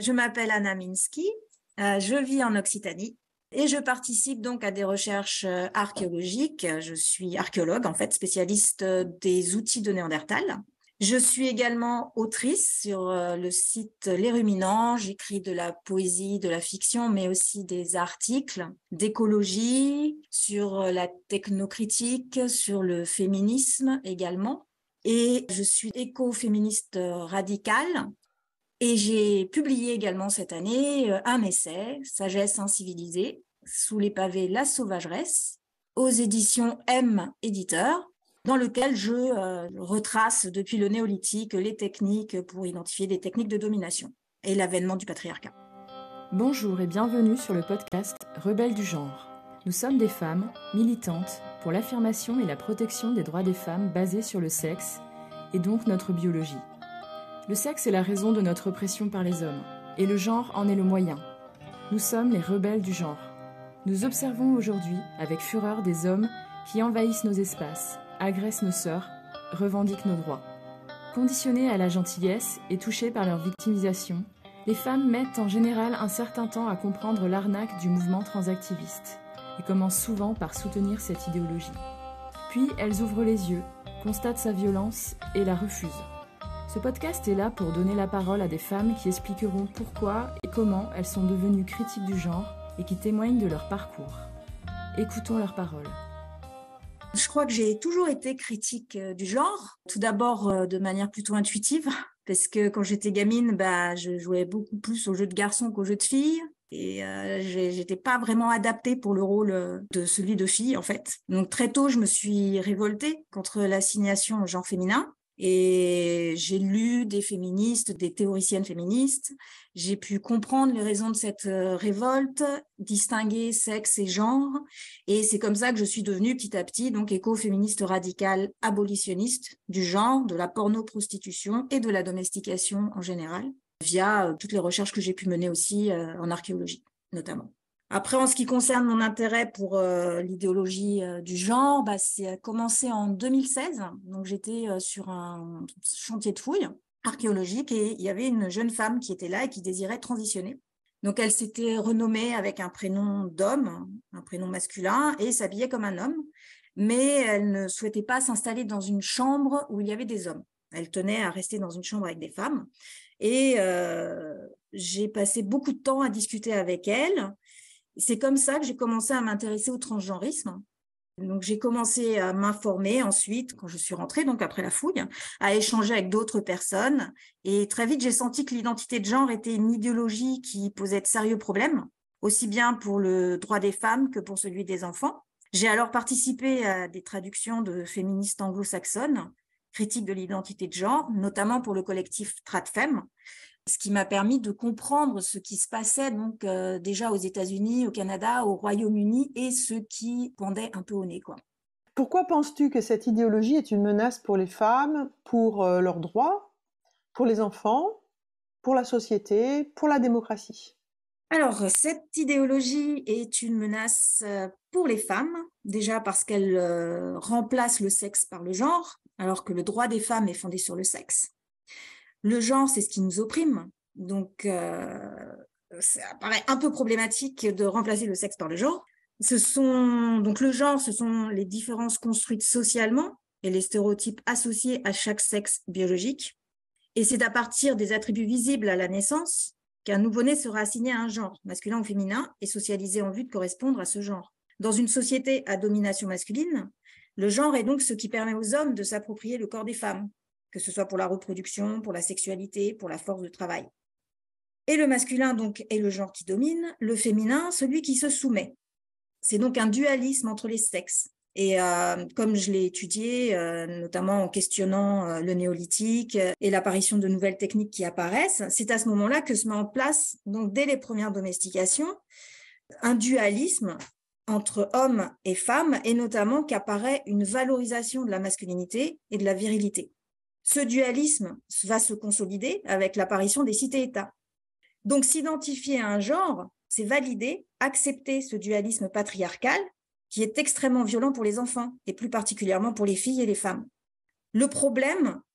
Je m'appelle Anna Minsky, je vis en Occitanie et je participe donc à des recherches archéologiques. Je suis archéologue, en fait, spécialiste des outils de Néandertal. Je suis également autrice sur le site Les Ruminants. J'écris de la poésie, de la fiction, mais aussi des articles d'écologie, sur la technocritique, sur le féminisme également. Et je suis écoféministe radicale. Et j'ai publié également cette année un essai, Sagesse incivilisée, sous les pavés La Sauvageresse, aux éditions M Éditeur, dans lequel je retrace depuis le néolithique les techniques pour identifier des techniques de domination et l'avènement du patriarcat. Bonjour et bienvenue sur le podcast Rebelles du genre. Nous sommes des femmes militantes pour l'affirmation et la protection des droits des femmes basés sur le sexe et donc notre biologie. Le sexe est la raison de notre oppression par les hommes, et le genre en est le moyen. Nous sommes les rebelles du genre. Nous observons aujourd'hui avec fureur des hommes qui envahissent nos espaces, agressent nos sœurs, revendiquent nos droits. Conditionnées à la gentillesse et touchées par leur victimisation, les femmes mettent en général un certain temps à comprendre l'arnaque du mouvement transactiviste, et commencent souvent par soutenir cette idéologie. Puis elles ouvrent les yeux, constatent sa violence et la refusent. Ce podcast est là pour donner la parole à des femmes qui expliqueront pourquoi et comment elles sont devenues critiques du genre et qui témoignent de leur parcours. Écoutons leurs paroles. Je crois que j'ai toujours été critique du genre, tout d'abord de manière plutôt intuitive, parce que quand j'étais gamine, je jouais beaucoup plus aux jeux de garçons qu'aux jeux de filles. Et j'étais pas vraiment adaptée pour le rôle de celui de fille, en fait. Donc très tôt, je me suis révoltée contre l'assignation au genre féminin. Et j'ai lu des féministes, des théoriciennes féministes. J'ai pu comprendre les raisons de cette révolte, distinguer sexe et genre. Et c'est comme ça que je suis devenue petit à petit donc écoféministe radicale abolitionniste du genre, de la porno-prostitution et de la domestication en général, via toutes les recherches que j'ai pu mener aussi en archéologie, notamment. Après, en ce qui concerne mon intérêt pour l'idéologie du genre, c'est commencé en 2016. Donc, j'étais sur un chantier de fouilles archéologiques et il y avait une jeune femme qui était là et qui désirait transitionner. Donc, elle s'était renommée avec un prénom d'homme, un prénom masculin, et s'habillait comme un homme. Mais elle ne souhaitait pas s'installer dans une chambre où il y avait des hommes. Elle tenait à rester dans une chambre avec des femmes. Et j'ai passé beaucoup de temps à discuter avec elle. C'est comme ça que j'ai commencé à m'intéresser au transgenrisme. Donc, j'ai commencé à m'informer ensuite, quand je suis rentrée, donc après la fouille, à échanger avec d'autres personnes. Et très vite, j'ai senti que l'identité de genre était une idéologie qui posait de sérieux problèmes, aussi bien pour le droit des femmes que pour celui des enfants. J'ai alors participé à des traductions de féministes anglo-saxonnes, critiques de l'identité de genre, notamment pour le collectif Tradfem, ce qui m'a permis de comprendre ce qui se passait donc déjà aux États-Unis, au Canada, au Royaume-Uni et ce qui pendait un peu au nez, quoi. Pourquoi penses-tu que cette idéologie est une menace pour les femmes, pour leurs droits, pour les enfants, pour la société, pour la démocratie ? Alors, cette idéologie est une menace pour les femmes, déjà parce qu'elle remplace le sexe par le genre, alors que le droit des femmes est fondé sur le sexe. Le genre, c'est ce qui nous opprime, donc ça paraît un peu problématique de remplacer le sexe par le genre. Donc le genre, ce sont les différences construites socialement et les stéréotypes associés à chaque sexe biologique. Et c'est à partir des attributs visibles à la naissance qu'un nouveau-né sera assigné à un genre, masculin ou féminin, et socialisé en vue de correspondre à ce genre. Dans une société à domination masculine, le genre est donc ce qui permet aux hommes de s'approprier le corps des femmes, que ce soit pour la reproduction, pour la sexualité, pour la force de travail. Et le masculin, donc, est le genre qui domine, le féminin, celui qui se soumet. C'est donc un dualisme entre les sexes. Et comme je l'ai étudié, notamment en questionnant le néolithique et l'apparition de nouvelles techniques qui apparaissent, c'est à ce moment-là que se met en place, donc dès les premières domestications, un dualisme entre hommes et femmes, et notamment qu'apparaît une valorisation de la masculinité et de la virilité. Ce dualisme va se consolider avec l'apparition des cités-États. Donc, s'identifier à un genre, c'est valider, accepter ce dualisme patriarcal qui est extrêmement violent pour les enfants, et plus particulièrement pour les filles et les femmes. Le problème,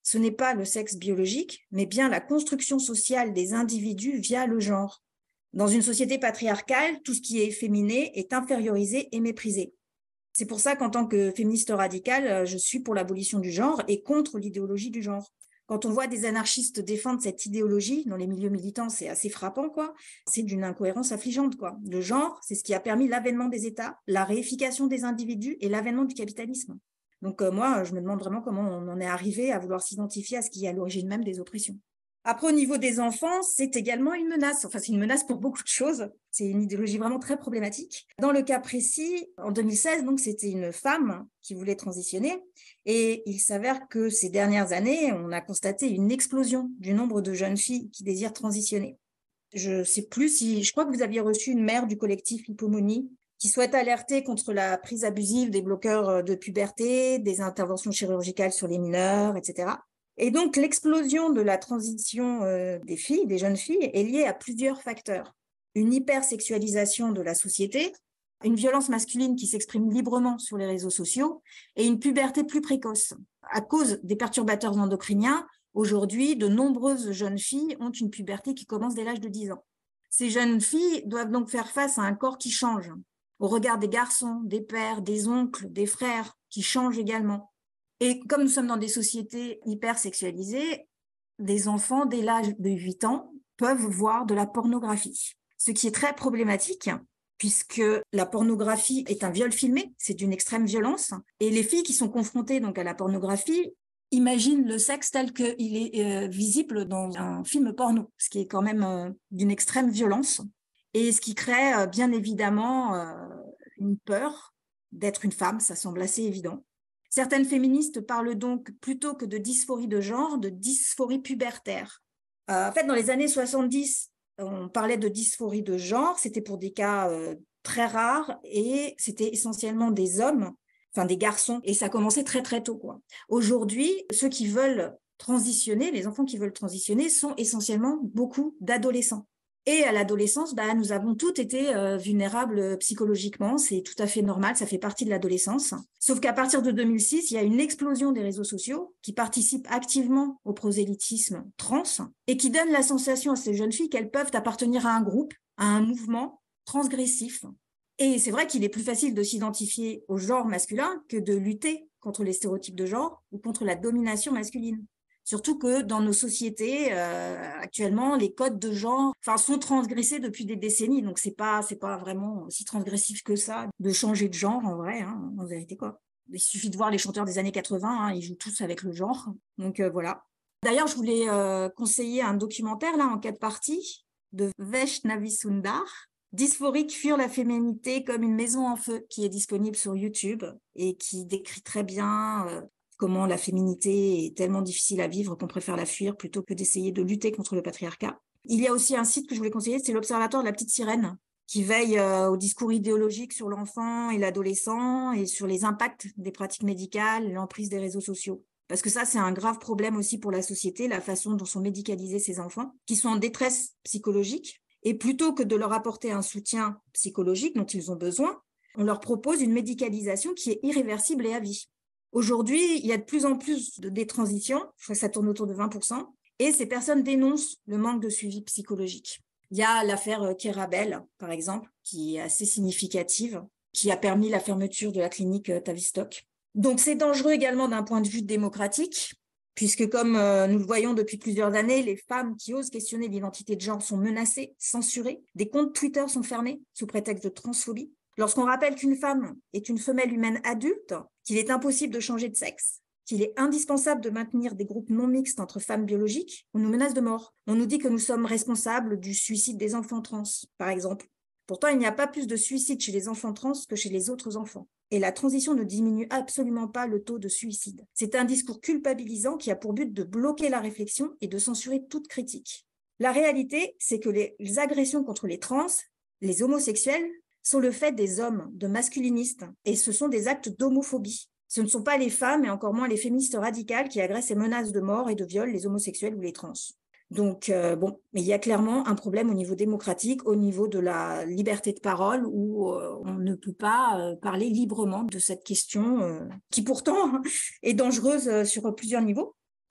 ce n'est pas le sexe biologique, mais bien la construction sociale des individus via le genre. Dans une société patriarcale, tout ce qui est efféminé est infériorisé et méprisé. C'est pour ça qu'en tant que féministe radicale, je suis pour l'abolition du genre et contre l'idéologie du genre. Quand on voit des anarchistes défendre cette idéologie dans les milieux militants, c'est assez frappant, quoi. C'est d'une incohérence affligeante, quoi. Le genre, c'est ce qui a permis l'avènement des États, la réification des individus et l'avènement du capitalisme. Donc moi, je me demande vraiment comment on en est arrivé à vouloir s'identifier à ce qui est à l'origine même des oppressions. Après, au niveau des enfants, c'est également une menace. Enfin, c'est une menace pour beaucoup de choses. C'est une idéologie vraiment très problématique. Dans le cas précis, en 2016, donc, c'était une femme qui voulait transitionner. Et il s'avère que ces dernières années, on a constaté une explosion du nombre de jeunes filles qui désirent transitionner. Je sais plus si, je crois que vous aviez reçu une mère du collectif Hypomonie qui souhaite alerter contre la prise abusive des bloqueurs de puberté, des interventions chirurgicales sur les mineurs, etc. Et donc, l'explosion de la transition des filles, des jeunes filles, est liée à plusieurs facteurs. Une hypersexualisation de la société, une violence masculine qui s'exprime librement sur les réseaux sociaux et une puberté plus précoce. À cause des perturbateurs endocriniens, aujourd'hui, de nombreuses jeunes filles ont une puberté qui commence dès l'âge de 10 ans. Ces jeunes filles doivent donc faire face à un corps qui change, au regard des garçons, des pères, des oncles, des frères, qui changent également. Et comme nous sommes dans des sociétés hyper sexualisées, des enfants dès l'âge de 8 ans peuvent voir de la pornographie. Ce qui est très problématique, puisque la pornographie est un viol filmé, c'est d'une extrême violence. Et les filles qui sont confrontées donc à la pornographie imaginent le sexe tel qu'il est visible dans un film porno, ce qui est quand même d'une extrême violence. Et ce qui crée bien évidemment une peur d'être une femme, ça semble assez évident. Certaines féministes parlent donc, plutôt que de dysphorie de genre, de dysphorie pubertaire. En fait, dans les années 70, on parlait de dysphorie de genre, c'était pour des cas très rares et c'était essentiellement des hommes, enfin des garçons, et ça commençait très très tôt, quoi. Aujourd'hui, ceux qui veulent transitionner, les enfants qui veulent transitionner sont essentiellement beaucoup d'adolescents. Et à l'adolescence, nous avons toutes été vulnérables psychologiquement, c'est tout à fait normal, ça fait partie de l'adolescence. Sauf qu'à partir de 2006, il y a une explosion des réseaux sociaux qui participent activement au prosélytisme trans et qui donnent la sensation à ces jeunes filles qu'elles peuvent appartenir à un groupe, à un mouvement transgressif. Et c'est vrai qu'il est plus facile de s'identifier au genre masculin que de lutter contre les stéréotypes de genre ou contre la domination masculine. Surtout que dans nos sociétés, actuellement, les codes de genre sont transgressés depuis des décennies. Donc, c'est pas vraiment si transgressif que ça de changer de genre, en vrai, en vérité, quoi. Il suffit de voir les chanteurs des années 80, ils jouent tous avec le genre. Donc, voilà. D'ailleurs, je voulais conseiller un documentaire, là, en 4 parties, de Vaishnavi Sundar, Dysphorique fuir la féminité comme une maison en feu, qui est disponible sur YouTube et qui décrit très bien comment la féminité est tellement difficile à vivre qu'on préfère la fuir plutôt que d'essayer de lutter contre le patriarcat. Il y a aussi un site que je voulais conseiller, c'est l'Observatoire de la petite sirène, qui veille au discours idéologique sur l'enfant et l'adolescent et sur les impacts des pratiques médicales, l'emprise des réseaux sociaux. Parce que ça, c'est un grave problème aussi pour la société, la façon dont sont médicalisés ces enfants, qui sont en détresse psychologique. Et plutôt que de leur apporter un soutien psychologique dont ils ont besoin, on leur propose une médicalisation qui est irréversible et à vie. Aujourd'hui, il y a de plus en plus de détransitions, je crois que ça tourne autour de 20%, et ces personnes dénoncent le manque de suivi psychologique. Il y a l'affaire Kerabel, par exemple, qui est assez significative, qui a permis la fermeture de la clinique Tavistock. Donc c'est dangereux également d'un point de vue démocratique, puisque comme nous le voyons depuis plusieurs années, les femmes qui osent questionner l'identité de genre sont menacées, censurées, des comptes Twitter sont fermés sous prétexte de transphobie. Lorsqu'on rappelle qu'une femme est une femelle humaine adulte, qu'il est impossible de changer de sexe, qu'il est indispensable de maintenir des groupes non mixtes entre femmes biologiques, on nous menace de mort. On nous dit que nous sommes responsables du suicide des enfants trans, par exemple. Pourtant, il n'y a pas plus de suicide chez les enfants trans que chez les autres enfants. Et la transition ne diminue absolument pas le taux de suicide. C'est un discours culpabilisant qui a pour but de bloquer la réflexion et de censurer toute critique. La réalité, c'est que les agressions contre les trans, les homosexuels, sont le fait des hommes, de masculinistes, et ce sont des actes d'homophobie. Ce ne sont pas les femmes, et encore moins les féministes radicales, qui agressent et menacent de mort et de viol les homosexuels ou les trans. Donc, mais il y a clairement un problème au niveau démocratique, au niveau de la liberté de parole, où on ne peut pas parler librement de cette question qui pourtant est dangereuse sur plusieurs niveaux.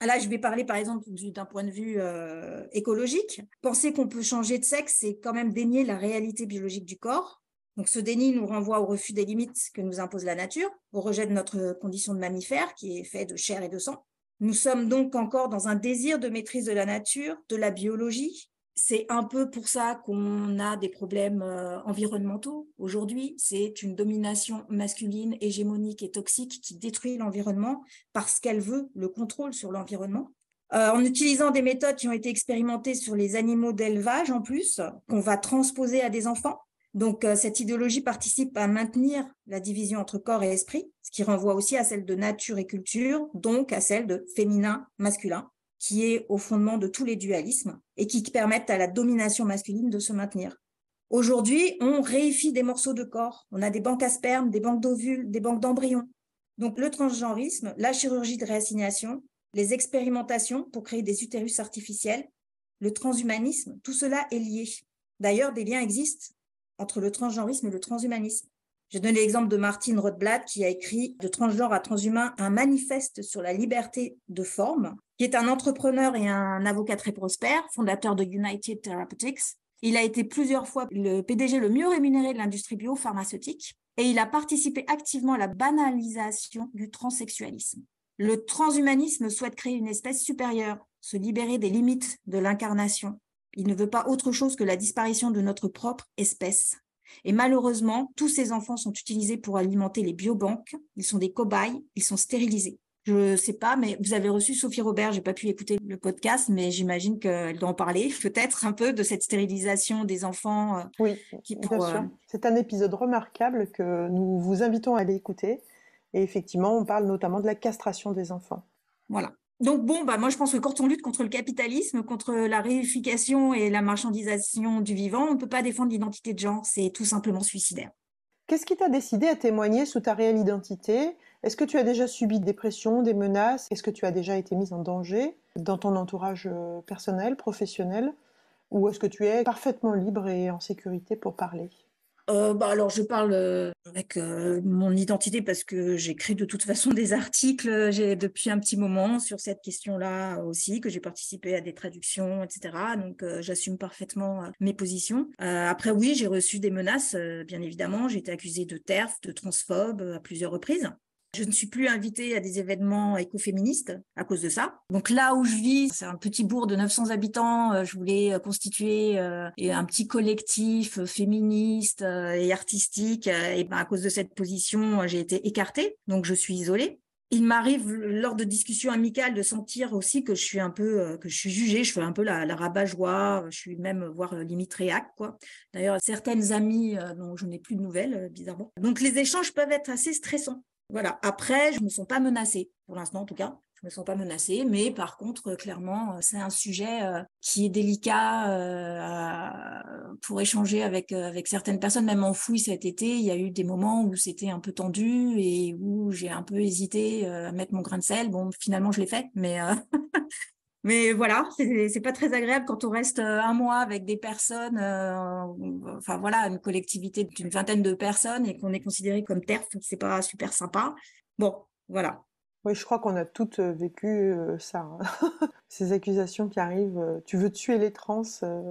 Là, je vais parler par exemple d'un point de vue écologique. Penser qu'on peut changer de sexe, c'est quand même dénier la réalité biologique du corps. Donc ce déni nous renvoie au refus des limites que nous impose la nature, au rejet de notre condition de mammifère qui est fait de chair et de sang. Nous sommes donc encore dans un désir de maîtrise de la nature, de la biologie. C'est un peu pour ça qu'on a des problèmes environnementaux aujourd'hui. C'est une domination masculine, hégémonique et toxique qui détruit l'environnement parce qu'elle veut le contrôle sur l'environnement. En utilisant des méthodes qui ont été expérimentées sur les animaux d'élevage en plus, qu'on va transposer à des enfants. Donc, cette idéologie participe à maintenir la division entre corps et esprit, ce qui renvoie aussi à celle de nature et culture, donc à celle de féminin-masculin, qui est au fondement de tous les dualismes et qui permettent à la domination masculine de se maintenir. Aujourd'hui, on réifie des morceaux de corps. On a des banques à sperme, des banques d'ovules, des banques d'embryons. Donc, le transgenrisme, la chirurgie de réassignation, les expérimentations pour créer des utérus artificiels, le transhumanisme, tout cela est lié. D'ailleurs, des liens existent entre le transgenrisme et le transhumanisme. J'ai donné l'exemple de Martine Rothblatt qui a écrit De transgenre à transhumain, un manifeste sur la liberté de forme, qui est un entrepreneur et un avocat très prospère, fondateur de United Therapeutics. Il a été plusieurs fois le PDG le mieux rémunéré de l'industrie biopharmaceutique et il a participé activement à la banalisation du transsexualisme. Le transhumanisme souhaite créer une espèce supérieure, se libérer des limites de l'incarnation. Il ne veut pas autre chose que la disparition de notre propre espèce. Et malheureusement, tous ces enfants sont utilisés pour alimenter les biobanques. Ils sont des cobayes, ils sont stérilisés. Je ne sais pas, mais vous avez reçu Sophie Robert. J'ai pas pu écouter le podcast, mais j'imagine qu'elle doit en parler peut-être un peu de cette stérilisation des enfants. Oui, bien sûr. C'est un épisode remarquable que nous vous invitons à aller écouter. Et effectivement, on parle notamment de la castration des enfants. Voilà. Donc moi je pense que quand on lutte contre le capitalisme, contre la réification et la marchandisation du vivant, on ne peut pas défendre l'identité de genre, c'est tout simplement suicidaire. Qu'est-ce qui t'a décidé à témoigner sous ta réelle identité ? Est-ce que tu as déjà subi des pressions, des menaces ? Est-ce que tu as déjà été mise en danger dans ton entourage personnel, professionnel ? Ou est-ce que tu es parfaitement libre et en sécurité pour parler ? Alors je parle avec mon identité parce que j'écris de toute façon des articles depuis un petit moment sur cette question-là aussi, que j'ai participé à des traductions, etc. Donc j'assume parfaitement mes positions. Après oui, j'ai reçu des menaces, bien évidemment. J'ai été accusée de TERF, de transphobe à plusieurs reprises. Je ne suis plus invitée à des événements écoféministes à cause de ça. Donc là où je vis, c'est un petit bourg de 900 habitants. Je voulais constituer un petit collectif féministe et artistique. Et à cause de cette position, j'ai été écartée. Donc je suis isolée. Il m'arrive lors de discussions amicales de sentir aussi que je suis un peu, que je suis jugée. Je fais un peu la rabat-joie. Je suis même voire limite réac, quoi. D'ailleurs, certaines amies dont je n'ai plus de nouvelles, bizarrement. Donc les échanges peuvent être assez stressants. Voilà. Après, je me sens pas menacée, pour l'instant en tout cas. Je me sens pas menacée, mais par contre, clairement, c'est un sujet qui est délicat pour échanger avec certaines personnes. Même en fouille cet été, il y a eu des moments où c'était un peu tendu et où j'ai un peu hésité à mettre mon grain de sel. Bon, finalement, je l'ai fait, mais mais voilà, c'est pas très agréable quand on reste un mois avec des personnes, enfin voilà, une collectivité d'une vingtaine de personnes et qu'on est considéré comme TERF, c'est pas super sympa. Bon, voilà. Oui, je crois qu'on a toutes vécu ça. Hein. Ces accusations qui arrivent, tu veux tuer les trans.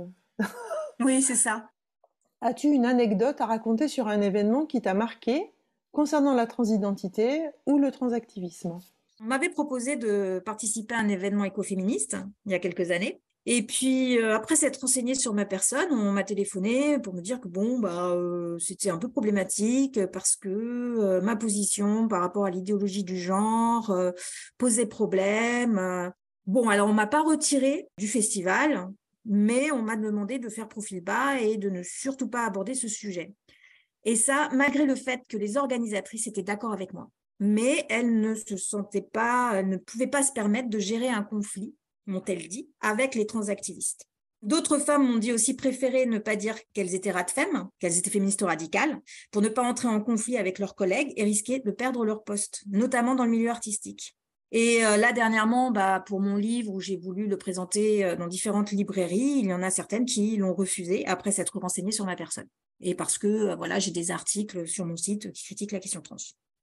Oui, c'est ça. As-tu une anecdote à raconter sur un événement qui t'a marqué concernant la transidentité ou le transactivisme ? On m'avait proposé de participer à un événement écoféministe il y a quelques années. Et puis, après s'être renseignée sur ma personne, on m'a téléphoné pour me dire que c'était un peu problématique parce que ma position par rapport à l'idéologie du genre posait problème. Bon, alors on m'a pas retirée du festival, mais on m'a demandé de faire profil bas et de ne surtout pas aborder ce sujet. Et ça, malgré le fait que les organisatrices étaient d'accord avec moi. Mais elles ne pouvaient pas se permettre de gérer un conflit, m'ont-elles dit, avec les transactivistes. D'autres femmes m'ont dit aussi préférer ne pas dire qu'elles étaient radfem, qu'elles étaient féministes radicales, pour ne pas entrer en conflit avec leurs collègues et risquer de perdre leur poste, notamment dans le milieu artistique. Et là, dernièrement, pour mon livre où j'ai voulu le présenter dans différentes librairies, il y en a certaines qui l'ont refusé après s'être renseignées sur ma personne. Et parce que, j'ai des articles sur mon site qui critiquent la question trans.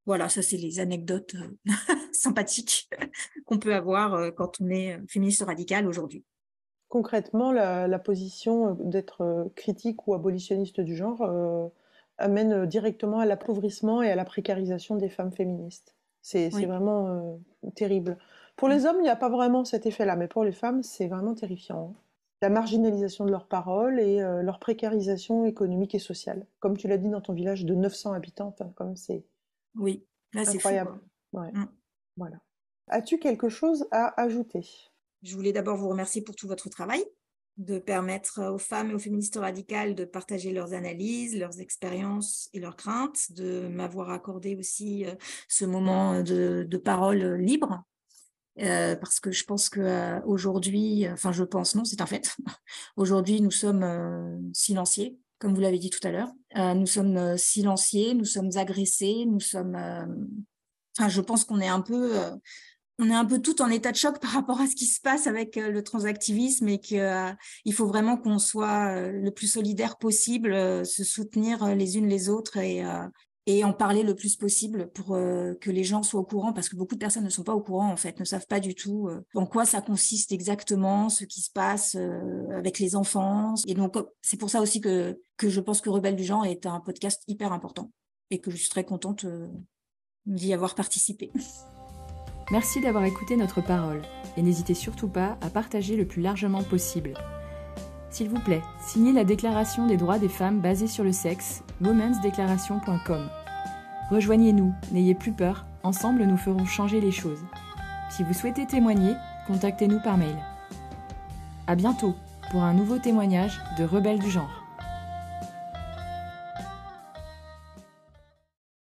Voilà, ça c'est les anecdotes sympathiques qu'on peut avoir quand on est féministe radicale aujourd'hui. Concrètement, la position d'être critique ou abolitionniste du genre amène directement à l'appauvrissement et à la précarisation des femmes féministes. C'est Oui. vraiment terrible. Pour les hommes, il n'y a pas vraiment cet effet-là, mais pour les femmes, c'est vraiment terrifiant, hein. La marginalisation de leurs paroles et leur précarisation économique et sociale. Comme tu l'as dit dans ton village de 900 habitants, enfin, comme c'est Oui, là c'est fou, incroyable. quoi. Ouais, Mm. voilà. As-tu quelque chose à ajouter? Je voulais d'abord vous remercier pour tout votre travail, de permettre aux femmes et aux féministes radicales de partager leurs analyses, leurs expériences et leurs craintes, de m'avoir accordé aussi ce moment de parole libre. Parce que je pense qu'aujourd'hui, enfin je pense, non, c'est un fait. Aujourd'hui, nous sommes silenciés, comme vous l'avez dit tout à l'heure. Nous sommes silenciés, nous sommes agressés, nous sommes... Enfin, je pense qu'on est un peu... on est un peu tout en état de choc par rapport à ce qui se passe avec le transactivisme et qu'il faut vraiment qu'on soit le plus solidaire possible, se soutenir les unes les autres et en parler le plus possible pour que les gens soient au courant, parce que beaucoup de personnes ne sont pas au courant, en fait, ne savent pas du tout en quoi ça consiste exactement, ce qui se passe avec les enfants. Et donc, c'est pour ça aussi que je pense que Rebelles du genre est un podcast hyper important et que je suis très contente d'y avoir participé. Merci d'avoir écouté notre parole et n'hésitez surtout pas à partager le plus largement possible. S'il vous plaît, signez la Déclaration des droits des femmes basée sur le sexe, womensdeclaration.com. Rejoignez-nous, n'ayez plus peur, ensemble nous ferons changer les choses. Si vous souhaitez témoigner, contactez-nous par mail. À bientôt pour un nouveau témoignage de Rebelles du genre.